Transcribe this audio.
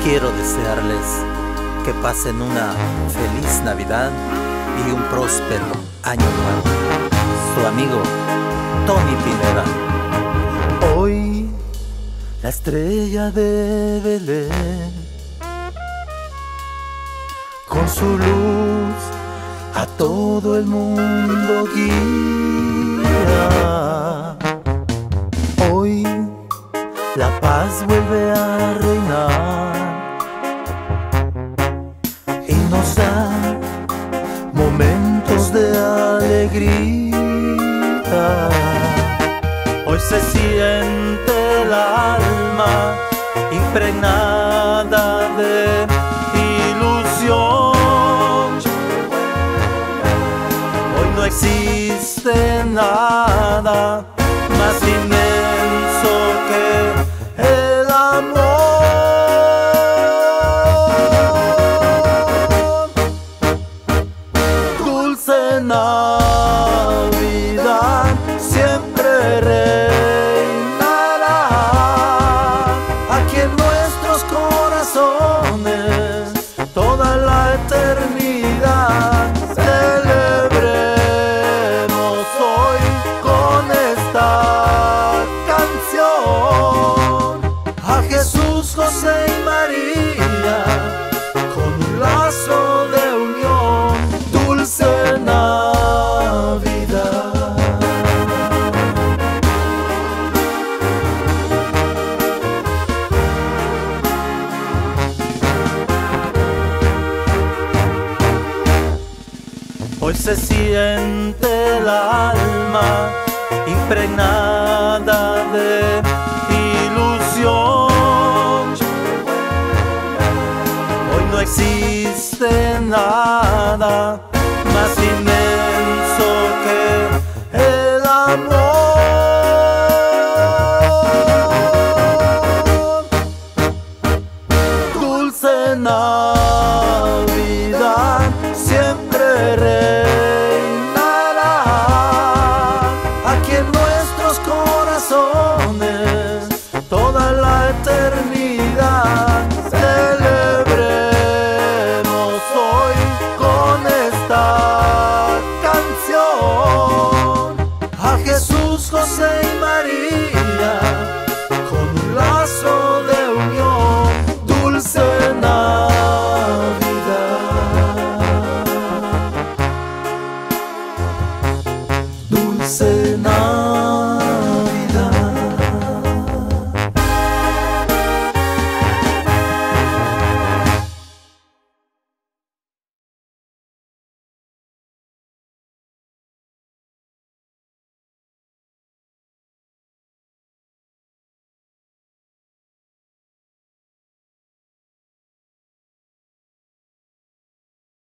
Quiero desearles que pasen una feliz Navidad y un próspero año nuevo. Su amigo Tony Pineda. Hoy la estrella de Belén con su luz a todo el mundo guía. Hoy la paz vuelve a reinar y nos da momentos de alegría. Hoy se siente el alma impregnada de ilusión. Hoy no existe nada más inmenso que el amor. Dulce Navidad siempre reinará aquí en nuestros corazones toda la eternidad. Celebremos hoy con esta canción a Jesús, José y María con un lazo de unión. Dulce Navidad. Hoy se siente el alma impregnada de ilusión. Hoy no existe nada más inmenso que el amor. Dulce Navidad.